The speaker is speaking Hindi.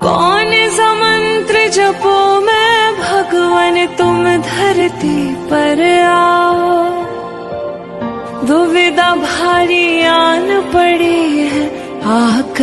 कौन सा मंत्र जपो मैं भगवन तुम धरती पर आओ। दुविधा भारी आन पड़ी है आकर